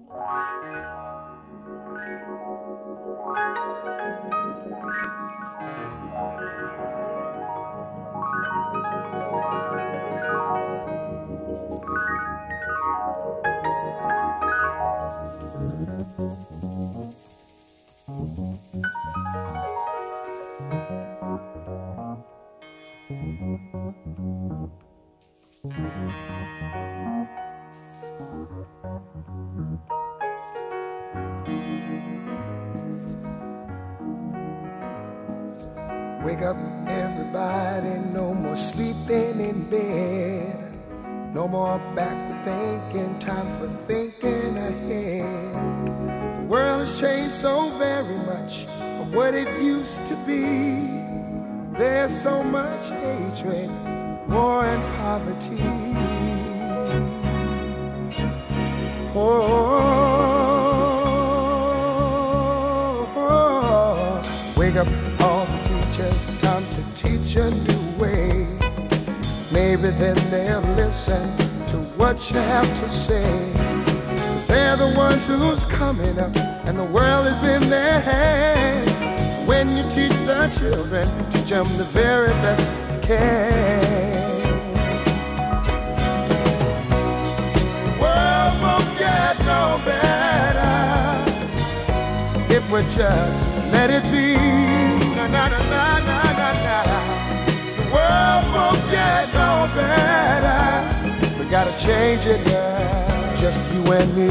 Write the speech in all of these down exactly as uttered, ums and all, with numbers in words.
Wake up, everybody, no more sleeping in bed. No more backward thinking, time for thinking ahead. The world has changed so very much from what it used to be. There's so much hatred, war and poverty. Oh, oh, oh. Wake up, all the teachers, time to teach a new way. Maybe then they'll listen to what you have to say. They're the ones who's coming up, and the world is in their hands. When you teach the children, teach them the very best you can. The world won't get no better if we just let it be. Na na na na na na na. The world won't get no better. We gotta change it now, just you and me.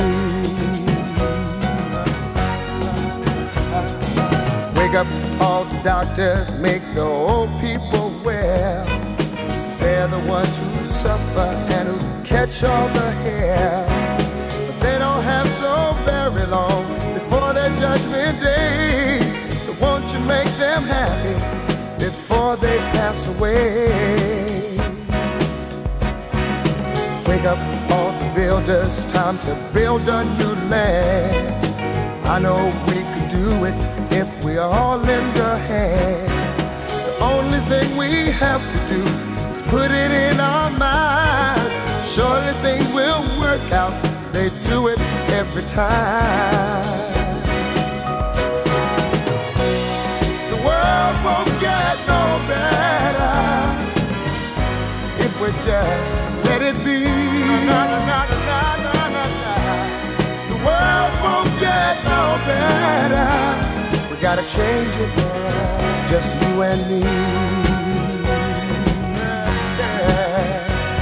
Wake up, all the doctors, make the old people well. They're the ones who suffer and who catch all the hair. But they don't have so very long before their judgment day. So won't you make them happy before they pass away? Wake up, all the builders, time to build a new land. I know we could do it if we all lend a hand. The only thing we have to do is put it in our minds. Surely things will work out, they do it every time. The world won't get no better if we just let it be. Na, na, na, na, na, na, na. The world won't get no better. We gotta change it now, just you and me. Yeah.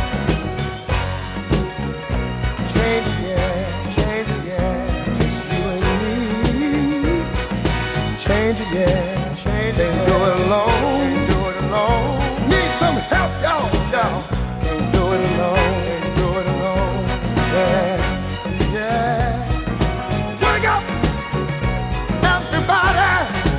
Change it, yeah, change it, yeah, just you and me. Change it, yeah, change it. Can't do it alone, can't do it alone. Need some help, y'all, y'all. Can't do it alone, can't do it alone. Yeah, yeah. Wake up, everybody.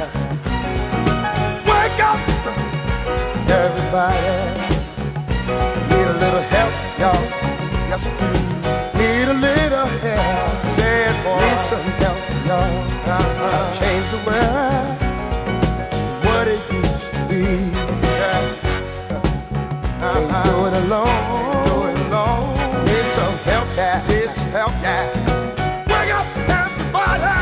Wake up, everybody. Need a little help, y'all. Yes, I do. Need a little help. Say it, boy. Need some help, y'all. Uh-huh. Change the world, what it used to be. Yeah. Uh-huh. Can't do it alone. Can't do it alone. Need some help, yeah. Need some help, yeah. Wake up, everybody.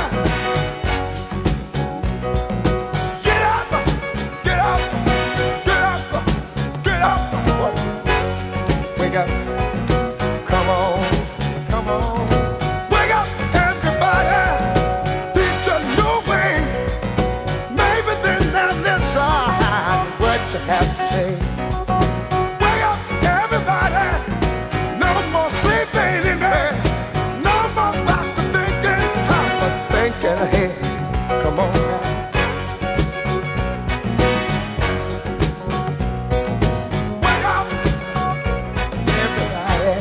Get up, get up, get up, get up. Wake up, come on, come on. Wake up, everybody. Teach a new way. Maybe then they'll listen what you have to say. Wake up, everybody. No more sleeping in bed. No more back to thinking. Time for thinking ahead. Come on. Wake up, everybody.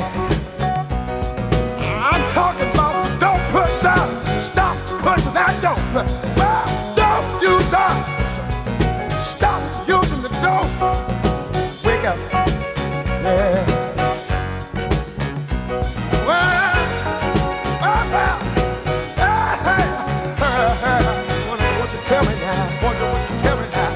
I'm talking about don't push up. Stop pushing that don't push. Well, don't use up. Stop using the dope. Wake up. Yeah. Well, well, well. Hey, hey, hey, hey. Wonder what you tell me now. Wonder what you tell me now.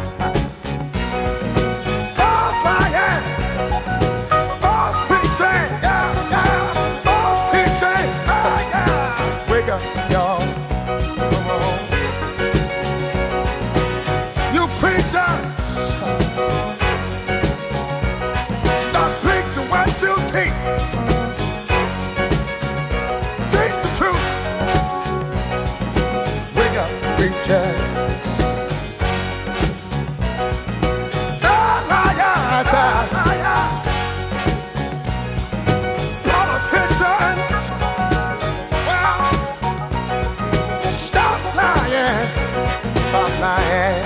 False fire. False preaching. Yeah, yeah. False teaching. Yeah, yeah. up, y'all. Come on. You preachers, stop preaching what you teach. Teach the truth. Wake up, preachers. Politicians, well, stop lying, stop lying.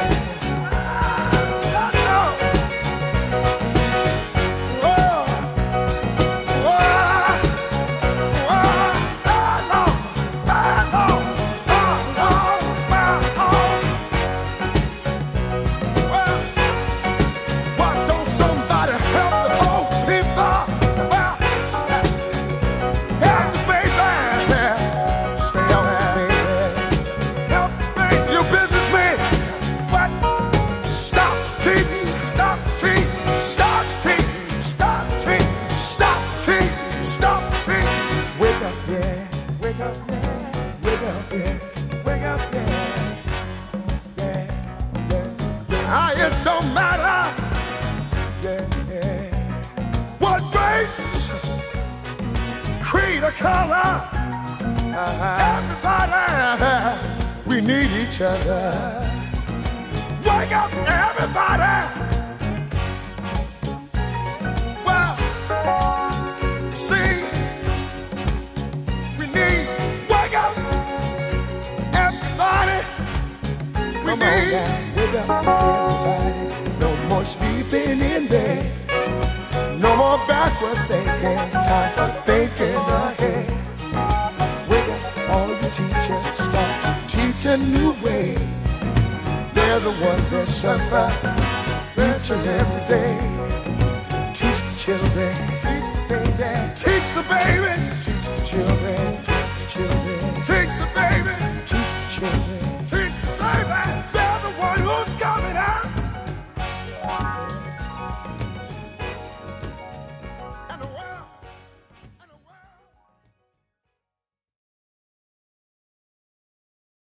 Ah, it don't matter, yeah, yeah, what race, creed, or color. Uh-huh. Everybody, we need each other. Wake up, everybody. Well, see, we need, wake up, everybody. We Come need. On, wake up, everybody. No more sleeping in bed. No more backward thinking. Time for thinking ahead. Wake up, all you teachers. Start to teach a new way. They're the ones that suffer each and every day. Teach the children. Teach the babies. Teach the babies. Teach the children. Teach the children. Teach the